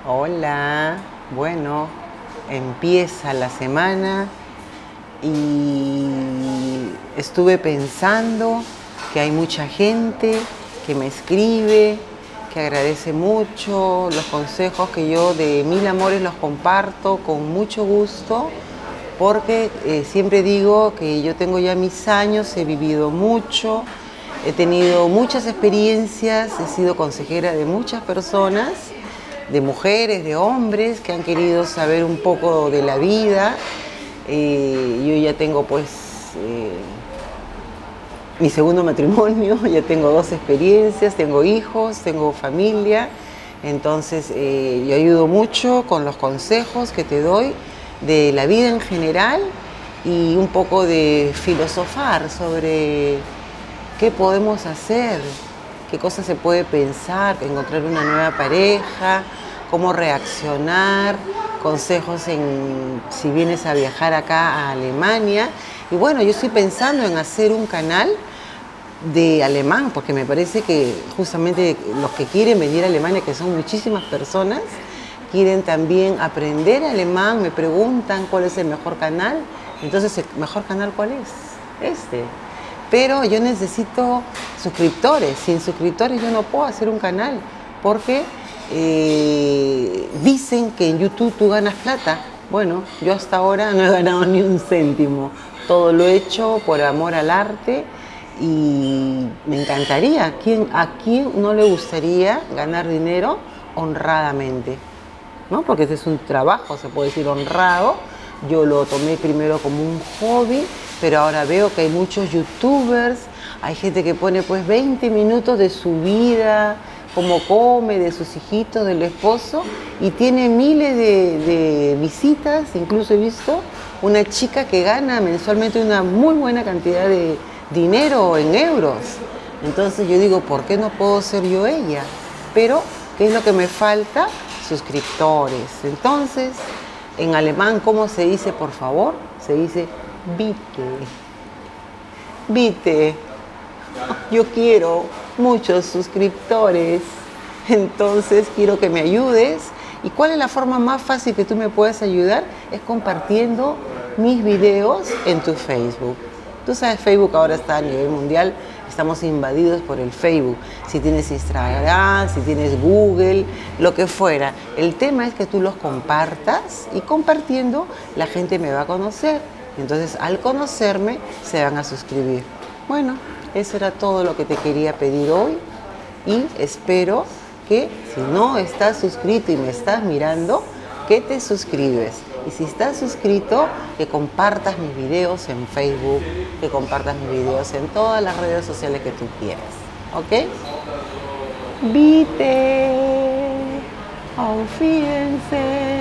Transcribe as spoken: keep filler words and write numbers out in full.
Hola, bueno, empieza la semana y estuve pensando que hay mucha gente que me escribe, que agradece mucho los consejos que yo de Mil Amores los comparto con mucho gusto, porque eh, siempre digo que yo tengo ya mis años, he vivido mucho, he tenido muchas experiencias, he sido consejera de muchas personas, de mujeres, de hombres que han querido saber un poco de la vida. Eh, yo ya tengo pues eh, mi segundo matrimonio, ya tengo dos experiencias, tengo hijos, tengo familia, entonces eh, yo ayudo mucho con los consejos que te doy de la vida en general y un poco de filosofar sobre qué podemos hacer, qué cosas se puede pensar, encontrar una nueva pareja, cómo reaccionar, consejos en si vienes a viajar acá a Alemania. Y bueno, yo estoy pensando en hacer un canal de alemán, porque me parece que justamente los que quieren venir a Alemania, que son muchísimas personas, quieren también aprender alemán, me preguntan cuál es el mejor canal. Entonces, ¿el mejor canal cuál es? Este. Pero yo necesito suscriptores. Sin suscriptores yo no puedo hacer un canal, porque eh, dicen que en YouTube tú ganas plata. Bueno, yo hasta ahora no he ganado ni un céntimo. Todo lo he hecho por amor al arte y me encantaría. ¿A quién, a quién no le gustaría ganar dinero honradamente? ¿No? Porque este es un trabajo, se puede decir, honrado. Yo lo tomé primero como un hobby, pero ahora veo que hay muchos youtubers, hay gente que pone pues veinte minutos de su vida, cómo come, de sus hijitos, del esposo, y tiene miles de, de visitas. Incluso he visto una chica que gana mensualmente una muy buena cantidad de dinero en euros. Entonces yo digo, ¿por qué no puedo ser yo ella? Pero, ¿qué es lo que me falta? Suscriptores. Entonces, en alemán, ¿cómo se dice, por favor? Se dice bitte. Bitte. Yo quiero muchos suscriptores. Entonces, quiero que me ayudes. ¿Y cuál es la forma más fácil que tú me puedes ayudar? Es compartiendo mis videos en tu Facebook. Tú sabes, Facebook ahora está a nivel mundial. Estamos invadidos por el Facebook. Si tienes Instagram, si tienes Google, lo que fuera. El tema es que tú los compartas y compartiendo la gente me va a conocer. Entonces, al conocerme, se van a suscribir. Bueno, eso era todo lo que te quería pedir hoy y espero que si no estás suscrito y me estás mirando, que te suscribes. Y si estás suscrito, que compartas mis videos en Facebook, que compartas mis videos en todas las redes sociales que tú quieras. ¿Ok? Bitte. Auf Wiedersehen.